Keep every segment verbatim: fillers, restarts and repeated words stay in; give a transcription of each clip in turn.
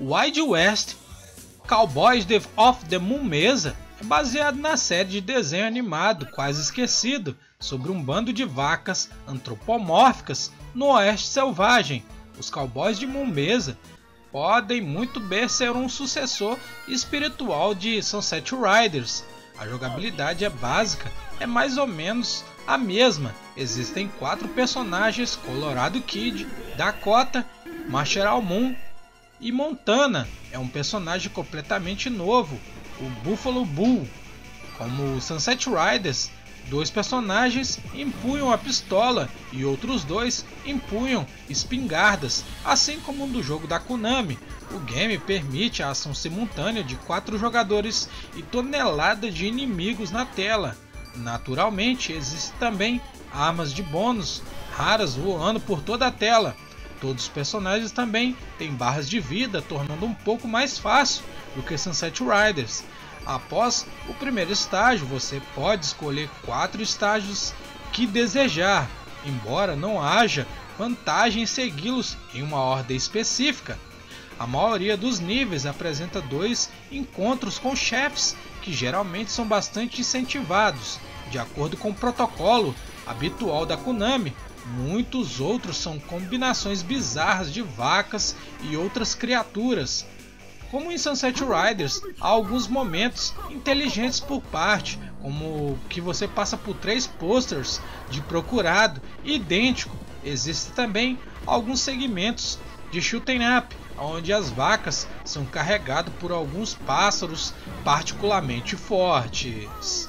Wild West Cowboys of the Moon Mesa é baseado na série de desenho animado quase esquecido sobre um bando de vacas antropomórficas no Oeste Selvagem. Os Cowboys de Moon Mesa podem muito bem ser um sucessor espiritual de Sunset Riders. A jogabilidade é básica, é mais ou menos a mesma. Existem quatro personagens: Colorado Kid, Dakota, Marshall Moon e Montana. É um personagem completamente novo, o Buffalo Bull. Como Sunset Riders, dois personagens empunham a pistola e outros dois empunham espingardas, assim como no jogo da Konami. O game permite a ação simultânea de quatro jogadores e toneladas de inimigos na tela. Naturalmente, existem também armas de bônus raras voando por toda a tela. Todos os personagens também têm barras de vida, tornando um pouco mais fácil do que Sunset Riders. Após o primeiro estágio, você pode escolher quatro estágios que desejar, embora não haja vantagem em segui-los em uma ordem específica. A maioria dos níveis apresenta dois encontros com chefes, que geralmente são bastante incentivados. De acordo com o protocolo habitual da Konami, muitos outros são combinações bizarras de vacas e outras criaturas. Como em Sunset Riders, há alguns momentos inteligentes por parte, como que você passa por três posters de procurado idêntico. Existem também alguns segmentos de shoot'em up, onde as vacas são carregadas por alguns pássaros particularmente fortes.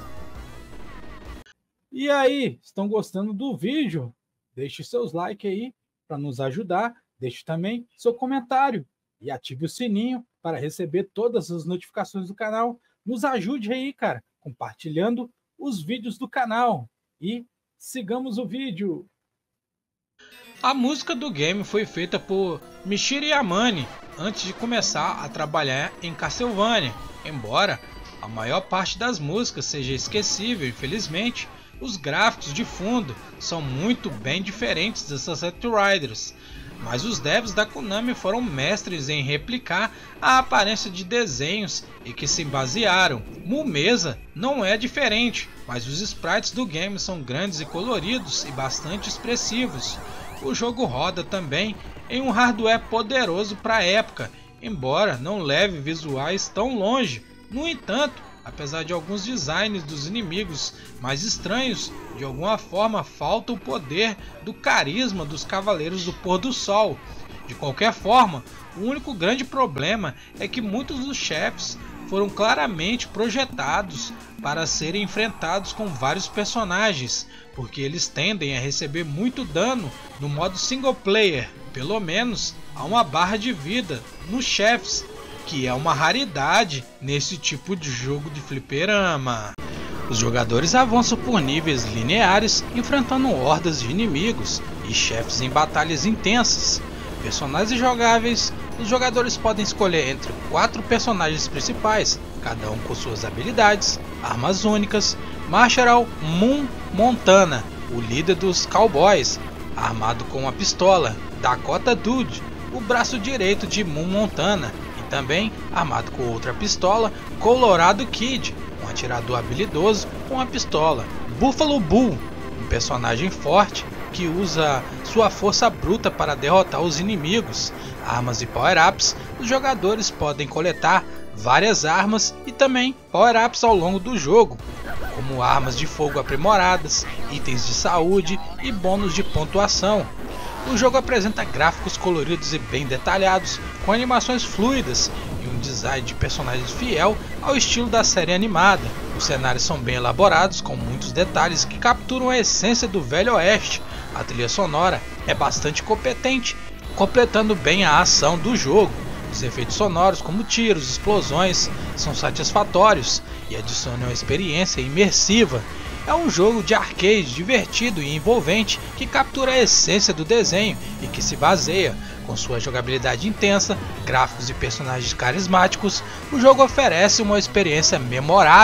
E aí, estão gostando do vídeo? Deixe seus likes aí para nos ajudar. Deixe também seu comentário e ative o sininho para receber todas as notificações do canal. Nos ajude aí, cara, compartilhando os vídeos do canal. E sigamos o vídeo. A música do game foi feita por Michiru Yamane antes de começar a trabalhar em Castlevania. Embora a maior parte das músicas seja esquecível, infelizmente, os gráficos de fundo são muito bem diferentes das Sunset Riders. Mas os devs da Konami foram mestres em replicar a aparência de desenhos e que se basearam. Moon Mesa não é diferente, mas os sprites do game são grandes e coloridos e bastante expressivos. O jogo roda também em um hardware poderoso para a época, embora não leve visuais tão longe. No entanto, apesar de alguns designs dos inimigos mais estranhos, de alguma forma falta o poder do carisma dos Cavaleiros do Pôr do Sol. De qualquer forma, o único grande problema é que muitos dos chefes foram claramente projetados para serem enfrentados com vários personagens, porque eles tendem a receber muito dano no modo single player. Pelo menos há uma barra de vida nos chefes, que é uma raridade nesse tipo de jogo de fliperama. Os jogadores avançam por níveis lineares, enfrentando hordas de inimigos e chefes em batalhas intensas. Personagens jogáveis: os jogadores podem escolher entre quatro personagens principais, cada um com suas habilidades, armas únicas. Marshall Moon Montana, o líder dos Cowboys, armado com uma pistola. Dakota Dude, o braço direito de Moon Montana, e também armado com outra pistola. Colorado Kid, um atirador habilidoso com uma pistola. Buffalo Bull, um personagem forte que usa sua força bruta para derrotar os inimigos. Armas e power-ups: os jogadores podem coletar várias armas e também power-ups ao longo do jogo, como armas de fogo aprimoradas, itens de saúde e bônus de pontuação. O jogo apresenta gráficos coloridos e bem detalhados, com animações fluidas e um design de personagens fiel ao estilo da série animada. Os cenários são bem elaborados, com muitos detalhes que capturam a essência do Velho Oeste. A trilha sonora é bastante competente, completando bem a ação do jogo. Os efeitos sonoros, como tiros e explosões, são satisfatórios e adicionam uma experiência imersiva. É um jogo de arcade divertido e envolvente que captura a essência do desenho e que se baseia, com sua jogabilidade intensa, gráficos e personagens carismáticos. O jogo oferece uma experiência memorável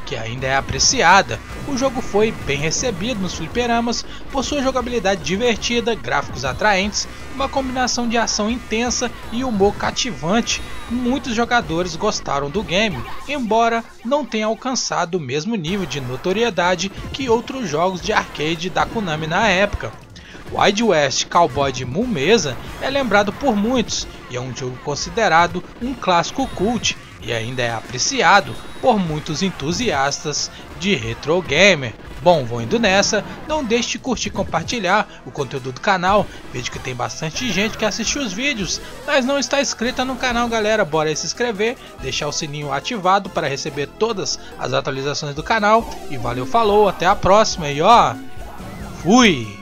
que ainda é apreciada. O jogo foi bem recebido nos fliperamas por sua jogabilidade divertida, gráficos atraentes, uma combinação de ação intensa e humor cativante. Muitos jogadores gostaram do game, embora não tenha alcançado o mesmo nível de notoriedade que outros jogos de arcade da Konami na época. Wild West Cowboy de Moon Mesa é lembrado por muitos e é um jogo considerado um clássico cult e ainda é apreciado por muitos entusiastas de retro gamer. Bom, vou indo nessa, não deixe de curtir e compartilhar o conteúdo do canal, vejo que tem bastante gente que assistiu os vídeos, mas não está inscrita no canal galera, bora aí se inscrever, deixar o sininho ativado para receber todas as atualizações do canal, e valeu, falou, até a próxima e ó, fui!